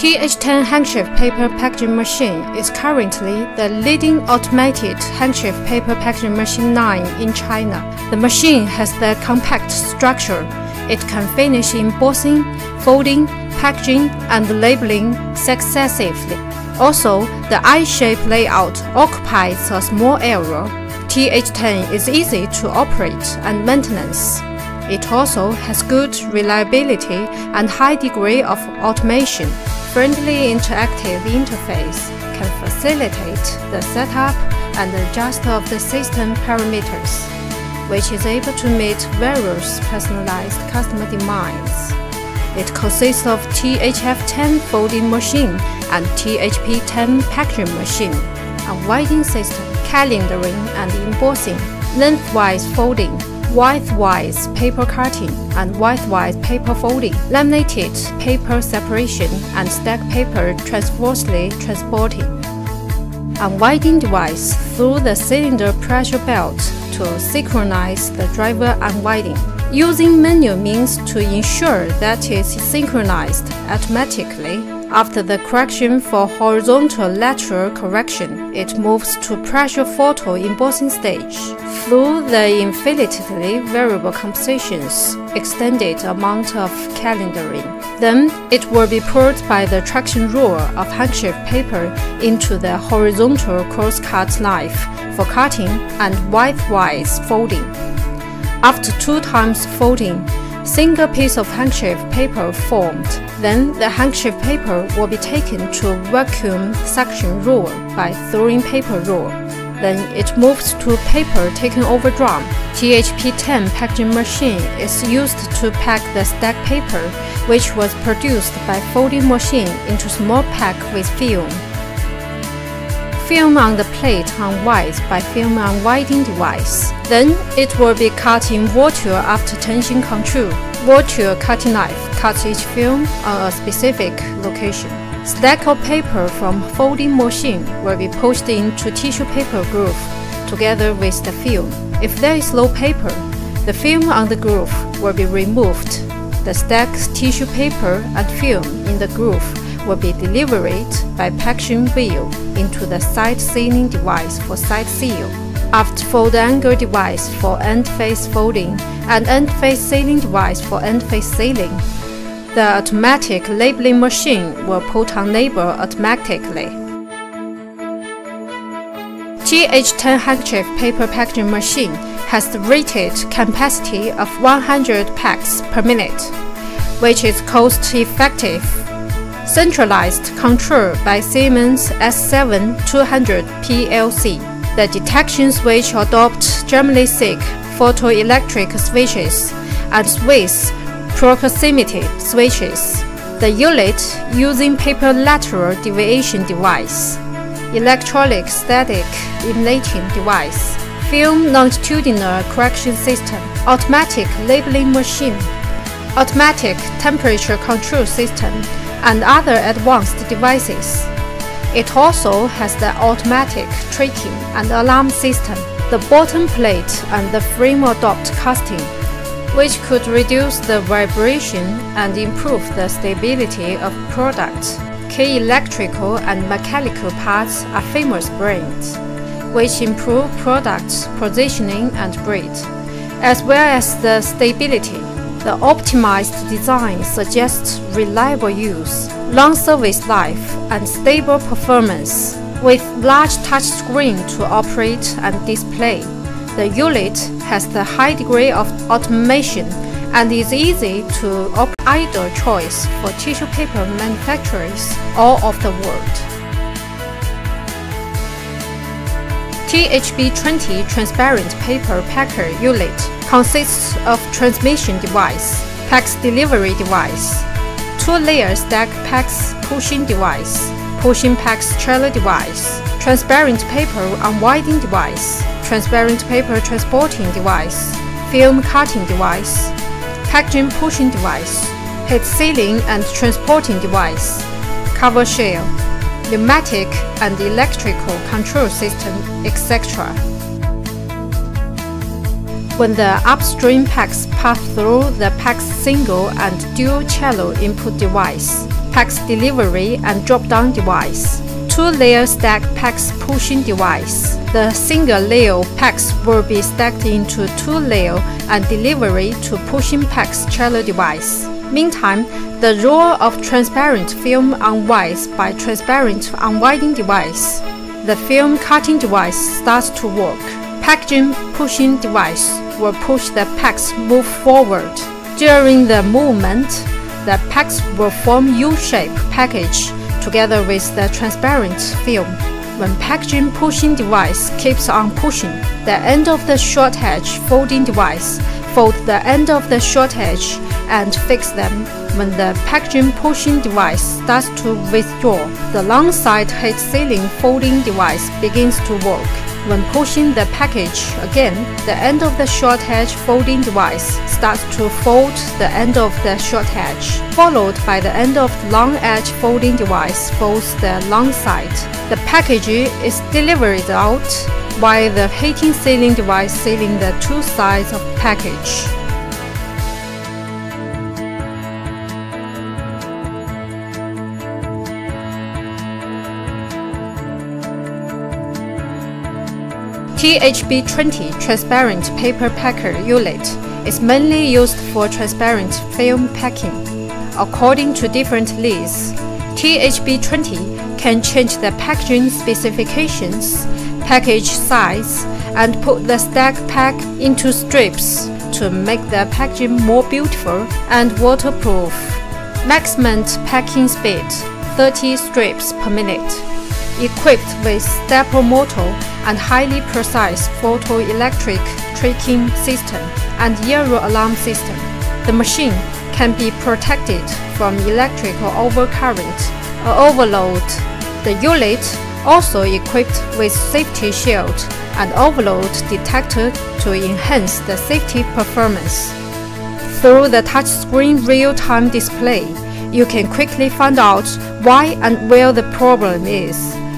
TH10 handkerchief paper packaging machine is currently the leading automated handkerchief paper packaging machine line in China. The machine has the compact structure. It can finish embossing, folding, packaging, and labeling successively. Also, the I-shaped layout occupies a small area. TH10 is easy to operate and maintenance. It also has good reliability and high degree of automation. Friendly interactive interface can facilitate the setup and adjust of the system parameters, which is able to meet various personalized customer demands. It consists of THF10 folding machine and THP10 packaging machine, a winding system, calendaring and embossing, lengthwise folding, widthwise paper cutting and widthwise paper folding, laminated paper separation and stacked paper transversely transporting. Unwinding device through the cylinder pressure belt to synchronize the driver unwinding. Using manual means to ensure that it is synchronized automatically. After the correction for horizontal lateral correction, it moves to pressure photo embossing stage. Through the infinitely variable compositions, extended amount of calendaring. Then it will be poured by the traction roller of handkerchief paper into the horizontal cross-cut knife for cutting and widthwise folding. After 2 times folding, single piece of handkerchief paper formed. Then the handkerchief paper will be taken to vacuum suction roller by throwing paper roller. Then it moves to paper taken over drum. THP10 packaging machine is used to pack the stacked paper, which was produced by folding machine into small pack with film. Film on the plate unwinds by film unwinding device. Then it will be cut in virtual after tension control. Virtual cutting knife cuts each film on a specific location. Stack of paper from folding machine will be pushed into tissue paper groove together with the film. If there is low paper, the film on the groove will be removed. The stacked tissue paper and film in the groove will be delivered by packaging wheel into the side sealing device for side seal. After fold angle device for end face folding and end face sealing device for end face sealing, the automatic labeling machine will put on label automatically. TH10 handkerchief paper packaging machine has the rated capacity of 100 packs per minute, which is cost-effective. Centralized control by Siemens S7-200 PLC. The detection switch adopts germanic photoelectric switches and Swiss proximity switches. The unit using paper lateral deviation device, electronic static emulating device, film longitudinal correction system, automatic labeling machine, automatic temperature control system, and other advanced devices. It also has the automatic tracking and alarm system. The bottom plate and the frame adopt casting, which could reduce the vibration and improve the stability of product. Key electrical and mechanical parts are famous brands, which improve product positioning and grade, as well as the stability. The optimized design suggests reliable use, long service life, and stable performance. With large touchscreen to operate and display, the unit has the high degree of automation and is easy to operate. Ideal choice for tissue paper manufacturers all over the world. THB20 transparent paper packer unit consists of transmission device, packs delivery device, 2-layer stack packs pushing device, pushing packs trailer device, transparent paper unwinding device, transparent paper transporting device, film cutting device, packaging pushing device, heat sealing and transporting device, cover shell, pneumatic and electrical control system, etc. When the upstream packs pass through the pack's single and dual channel input device, PAX delivery and drop-down device. Two-layer stack PAX pushing device. The single-layer PAX will be stacked into two-layer and delivery to pushing PAX trailer device. Meantime, the roll of transparent film unwinds by transparent unwinding device. The film cutting device starts to work. Packaging pushing device will push the PAX move forward. During the movement, the PAX will form U-shaped package together with the transparent film. When packaging pushing device keeps on pushing, the end of the short edge folding device fold the end of the short edge and fix them. When the packaging pushing device starts to withdraw, the long side heat sealing folding device begins to work. When pushing the package again, the end of the short edge folding device starts to fold the end of the short edge, followed by the end of the long edge folding device folds the long side. The package is delivered out while the heating sealing device sealing the two sides of package. THB20 transparent paper packer unit is mainly used for transparent film packing. According to different leads, THB20 can change the packaging specifications, package size, and put the stack pack into strips to make the packaging more beautiful and waterproof. Maximum packing speed 30 strips per minute. Equipped with stepper motor and highly precise photoelectric tracking system and zero alarm system, the machine can be protected from electrical overcurrent or overload. The unit also equipped with safety shield and overload detector to enhance the safety performance. Through the touchscreen real-time display, you can quickly find out why and where the problem is.